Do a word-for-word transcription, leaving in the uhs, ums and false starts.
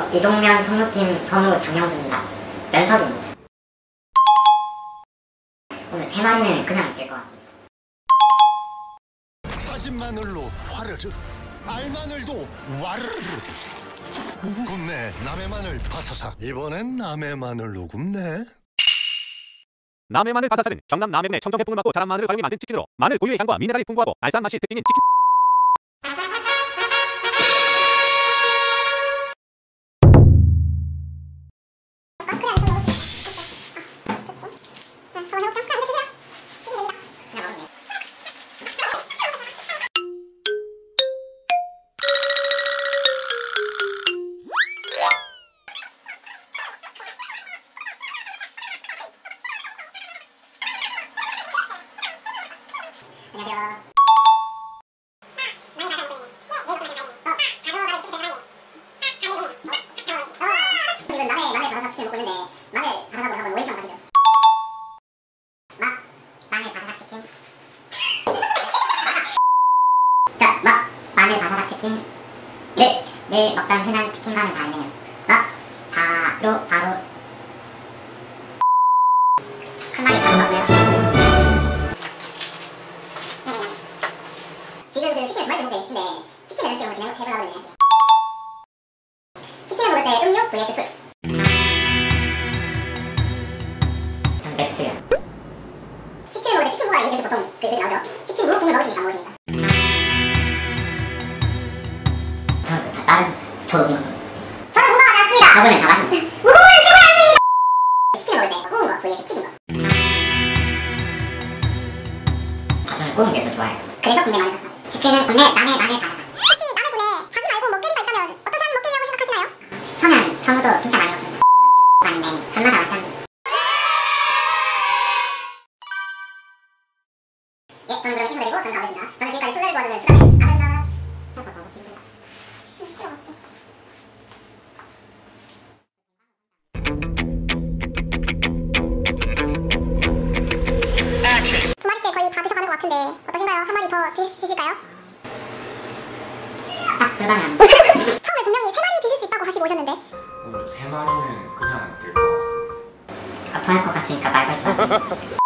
이동면 총무팀 서무 장영수입니다. 면석입니다. 오늘 세 마리는 그냥 될 것 같습니다. 다진 마늘로 화르르, 알마늘도 와르르. 굽네 남의 마늘 바사삭. 이번엔 남의 마늘로 굽네. 남해 마늘 바사삭은 경남 남해군의 청정 해풍을 맞고 자란 마늘을 활용해 만든 치킨으로 마늘 고유의 향과 미네랄이 풍부하고 알싸한 맛이 특징인 치킨. 안녕하세요. 지금 남해 마늘 바사삭 치킨 먹고 있는데 마늘 바사삭으로 한번 오해성 가시죠. 마 마늘 바사삭 치킨. 자, 마 마늘 바사삭 치킨. 네, 늘 먹던 흔한 치킨과는 다르네요. 마 바로 바로 한 마리 바로 먹고요. 지금 그 치킨을 두 마리 먹을 때 텐데 치킨을 이렇게 한번 진행해보려고 하는데 치킨을 먹을 때 음료 vs 술. 전 맥주요. 치킨을 먹을 때 치킨 무가 이렇게 보통 그 나오죠. 치킨 무 국물 먹으십니까 안 먹으십니까? 저는 다 다른 저 음료. 저는 무가 맞습니다. 저분은 다 맞습니다. 무국물은 최고의 안주입니다. 치킨을 먹을 때 구운 거 vs 튀긴 거. 아, 저는 구운 게 더 좋아요. 그래서 국내 마늘 바사삭. 치킨은 국내 남해 마늘 바사삭. 혹시 남해군에 자기 말고 먹개비가 있다면 어떤 사람이 먹개비라고 생각하시나요? 서면, 성우도 진짜 많이 먹습니다. 맞는데 설마다 왔잖아. 예, 저는 그럼 인사드리고 저는 가보겠습니다. 저는 지금까지 수다를 도와주는 수다맨 가보겠습니다. 해서 더 먹겠습니다. 두 마리째 거의 다 드셔가는 것 같은데 어떠신가요? 한 마리 더 드시실까요? 딱 불가능합니다. 처음에 분명히 세 마리 드실 수 있다고 하시고 오셨는데 오늘 세 마리는 그냥 될 것 같습니다. 아, 토할 것 같으니까 말 걸지 마세요.